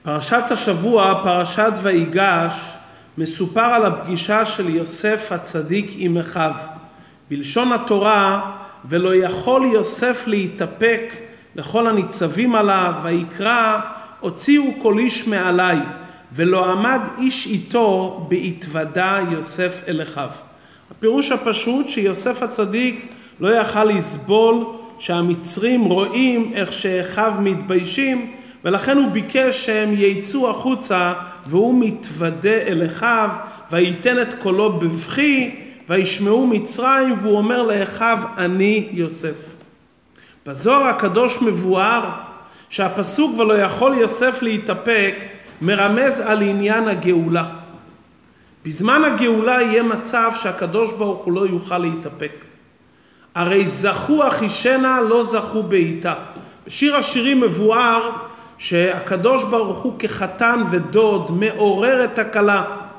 פרשת השבוע, פרשת ויגש, מסופר על הפגישה של יוסף הצדיק עם אחיו. בלשון התורה, ולא יכול יוסף להתאפק לכל הניצבים עליו, ויקרא, הוציאו כל איש מעלי, ולא עמד איש איתו בהתוודע יוסף אל אחיו. הפירוש הפשוט שיוסף הצדיק לא יכל לסבול שהמצרים רואים איך שאחיו מתביישים, ולכן הוא ביקש שהם ייצאו החוצה, והוא מתוודה אל אחיו, וייתן את קולו בבכי, וישמעו מצרים, והוא אומר לאחיו, אני יוסף. בזוהר הקדוש מבואר שהפסוק ולא יכול יוסף להתאפק מרמז על עניין הגאולה. בזמן הגאולה יהיה מצב שהקדוש ברוך הוא לא יוכל להתאפק. הרי זכו אחישנה לא זכו בעיתה. בשיר השירים מבואר שהקדוש ברוך הוא כחתן ודוד מעורר את הכלה,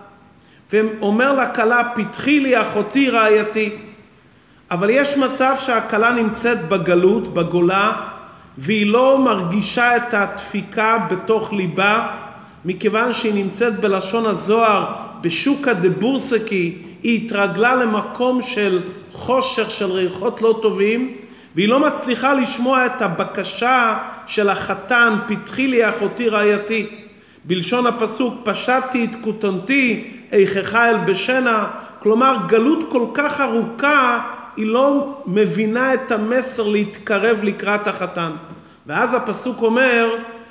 ואומר לכלה, פתחי לי אחותי רעייתי. אבל יש מצב שהכלה נמצאת בגלות, בגולה, והיא לא מרגישה את הדפיקה בתוך ליבה, מכיוון שהיא נמצאת בלשון הזוהר, בשוקה דבורסקי, היא התרגלה למקום של חושך, של ריחות לא טובים, והיא לא מצליחה לשמוע את הבקשה של החתן, פתחי לי אחותי רעייתי. בלשון הפסוק, פשטתי את כותנתי, איכך אלבשנה. כלומר, גלות כל כך ארוכה, היא לא מבינה את המסר להתקרב לקראת החתן. ואז הפסוק אומר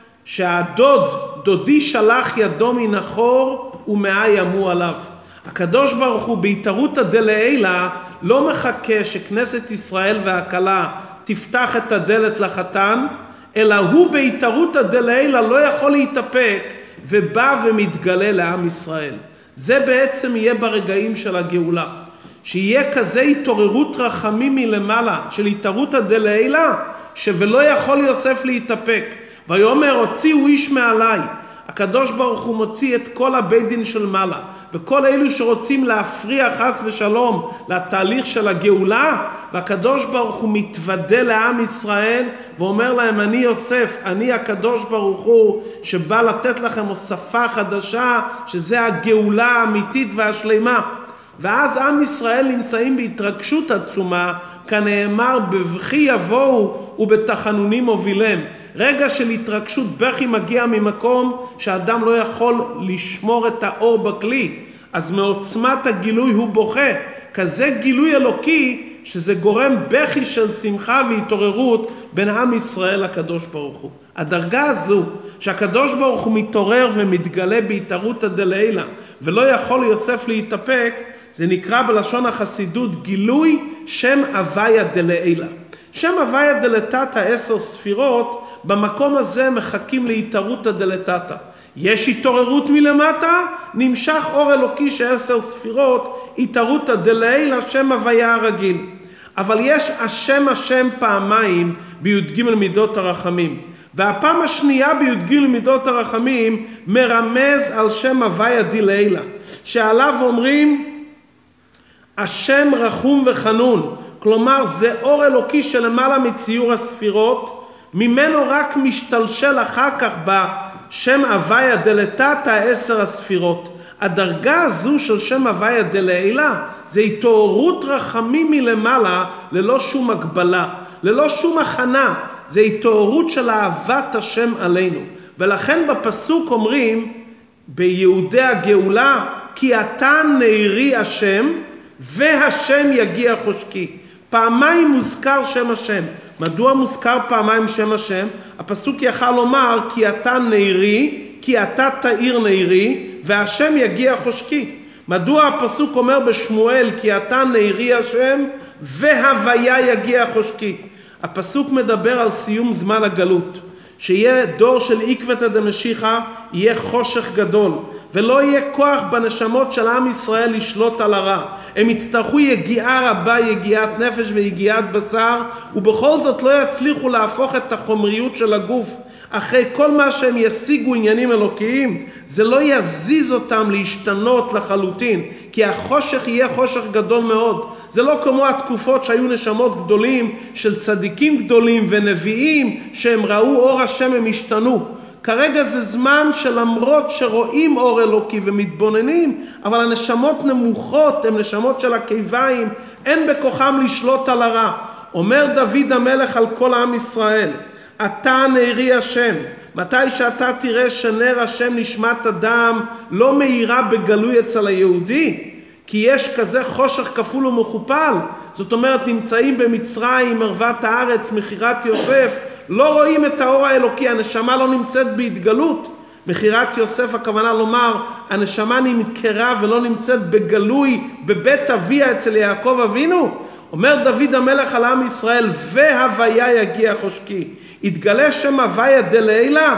שהדוד, דודי שלח ידו מן החור ומאה ימו עליו. הקדוש ברוך הוא בהתערותא דלעילא לא מחכה שכנסת ישראל והכלה תפתח את הדלת לחתן, אלא הוא בהתערותא דלעילא לא יכול להתאפק ובא ומתגלה לעם ישראל. זה בעצם יהיה ברגעים של הגאולה, שיהיה כזה התעוררות רחמים מלמעלה של התערותא דלעילא, ולא יכול יוסף להתאפק. ויאמר הוציאו איש מעלי. הקדוש ברוך הוא מוציא את כל הבית דין של מעלה, וכל אלו שרוצים להפריע חס ושלום לתהליך של הגאולה, והקדוש ברוך הוא מתוודה לעם ישראל ואומר להם, אני יוסף, אני הקדוש ברוך הוא שבא לתת לכם הוספה חדשה, שזה הגאולה האמיתית והשלמה. ואז עם ישראל נמצאים בהתרגשות עצומה, כנאמר בבכי יבואו ובתחנונים הובילם. רגע של התרגשות, בכי מגיע ממקום שאדם לא יכול לשמור את האור בכלי, אז מעוצמת הגילוי הוא בוכה. כזה גילוי אלוקי שזה גורם בכי של שמחה והתעוררות בין עם ישראל לקדוש ברוך הוא. הדרגה הזו שהקדוש ברוך הוא מתעורר ומתגלה בהתערותא דלעילא ולא יכול יוסף להתאפק, זה נקרא בלשון החסידות גילוי שם הוויה דלעילא. שם הוויה דלתתא 10 ספירות, במקום הזה מחכים להתערותא דלתתא. יש התעוררות מלמטה, נמשך אור אלוקי של 10 ספירות, התערותא דלעילא שם הוויה הרגיל. אבל יש השם פעמיים בי"ג מידות הרחמים. והפעם השנייה בי"ג מידות הרחמים מרמז על שם הוויה דלעילא, שעליו אומרים השם רחום וחנון. כלומר זה אור אלוקי שלמעלה מציור הספירות, ממנו רק משתלשל אחר כך בשם הוויה דלתתא 10 הספירות. הדרגה הזו של שם הוויה דלעילא זה התעוררות רחמים מלמעלה ללא שום הגבלה, ללא שום הכנה. זה התעוררות של אהבת השם עלינו. ולכן בפסוק אומרים ביהודי הגאולה, כי אתה נערי השם והשם יגיע חושקי. פעמיים מוזכר שם השם. מדוע מוזכר פעמיים שם השם? הפסוק יכל לומר כי אתה נערי, כי אתה תאיר נערי, והשם יגיע חושקי. מדוע הפסוק אומר בשמואל כי אתה נערי השם והוויה יגיע חושקי? הפסוק מדבר על סיום זמן הגלות, שיהיה דור של עקבתא דמשיחא, יהיה חושך גדול, ולא יהיה כוח בנשמות של עם ישראל לשלוט על הרע. הם יצטרכו יגיעה רבה, יגיעת נפש ויגיעת בשר, ובכל זאת לא יצליחו להפוך את החומריות של הגוף. אחרי כל מה שהם ישיגו עניינים אלוקיים, זה לא יזיז אותם להשתנות לחלוטין, כי החושך יהיה חושך גדול מאוד. זה לא כמו התקופות שהיו נשמות גדולים של צדיקים גדולים ונביאים, שהם ראו אור השם הם השתנו. כרגע זה זמן שלמרות שרואים אור אלוקי ומתבוננים, אבל הנשמות נמוכות, הן נשמות של הקיביים, אין בכוחם לשלוט על הרע. אומר דוד המלך על כל עם ישראל, אתה נערי השם, מתי שאתה תראה שנר השם נשמת אדם לא מאירה בגלוי אצל היהודי, כי יש כזה חושך כפול ומכופל, זאת אומרת נמצאים במצרים, ערוות הארץ, מכירת יוסף, לא רואים את האור האלוקי, הנשמה לא נמצאת בהתגלות. מכירת יוסף הכוונה לומר, הנשמה נמכרה ולא נמצאת בגלוי בבית אביה אצל יעקב אבינו. אומר דוד המלך על עם ישראל, והוויה יגיע חושקי. יתגלה שם הוויה דלילה,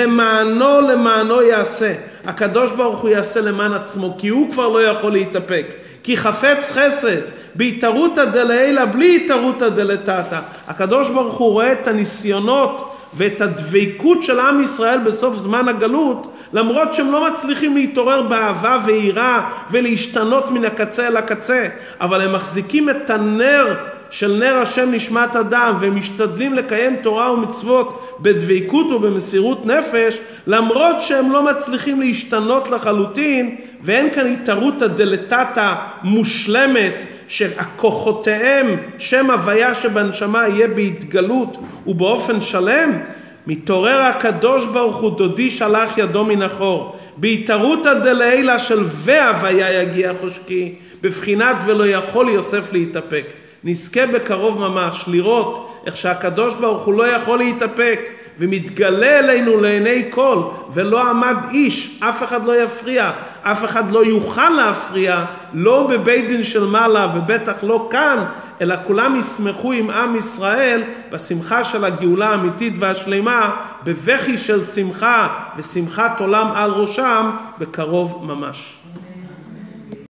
למענו יעשה. הקדוש ברוך הוא יעשה למען עצמו, כי הוא כבר לא יכול להתאפק. כי חפץ חסד, בהתערותא דלילה, בלי התערותא דלתתא. הקדוש ברוך הוא רואה את הניסיונות ואת הדבקות של עם ישראל בסוף זמן הגלות, למרות שהם לא מצליחים להתעורר באהבה ויראה ולהשתנות מן הקצה אל הקצה, אבל הם מחזיקים את הנר של נר השם נשמת אדם, והם משתדלים לקיים תורה ומצוות בדבקות ובמסירות נפש, למרות שהם לא מצליחים להשתנות לחלוטין, ואין כאן התערותא דלתתא מושלמת, שהכוחותיהם, שם הוויה שבנשמה יהיה בהתגלות ובאופן שלם. מתעורר הקדוש ברוך הוא, דודי שלח ידו מן החור, בהתערותא דלילה של והוויה יגיע חושקי, בבחינת ולא יכול יוסף להתאפק. נזכה בקרוב ממש לראות איך שהקדוש ברוך הוא לא יכול להתאפק ומתגלה אלינו לעיני כל, ולא עמד איש, אף אחד לא יפריע, אף אחד לא יוכל להפריע, לא בבית דין של מעלה ובטח לא כאן, אלא כולם ישמחו עם עם ישראל בשמחה של הגאולה האמיתית והשלמה, בבכי של שמחה ושמחת עולם על ראשם בקרוב ממש.